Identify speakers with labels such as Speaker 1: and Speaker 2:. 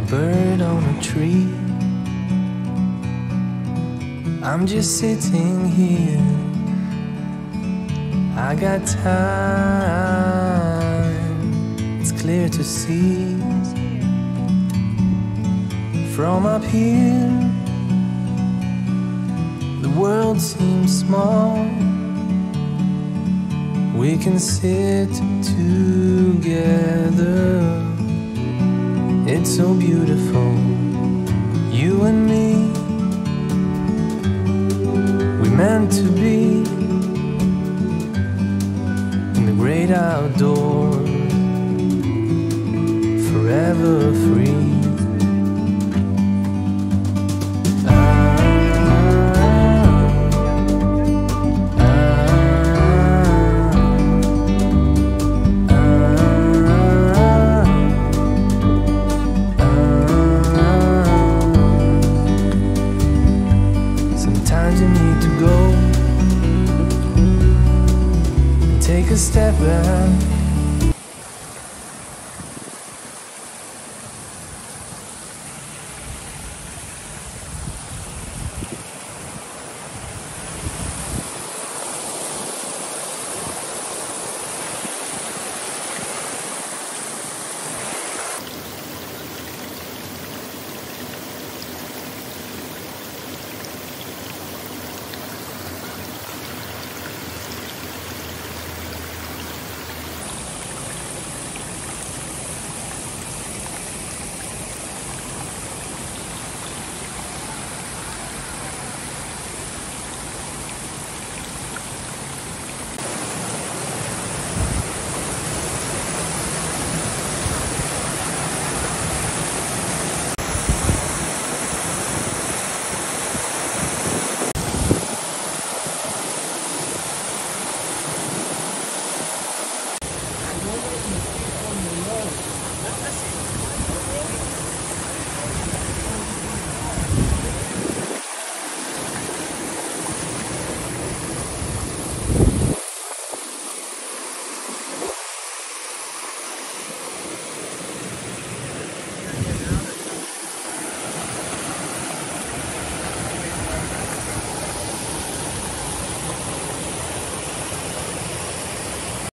Speaker 1: bird on a tree. I'm just sitting here, I got time, it's clear to see. From up here, the world seems small. We can sit together, it's so beautiful, you and me. We meant to be in the great outdoors, forever free. Sometimes you need to go and take a step back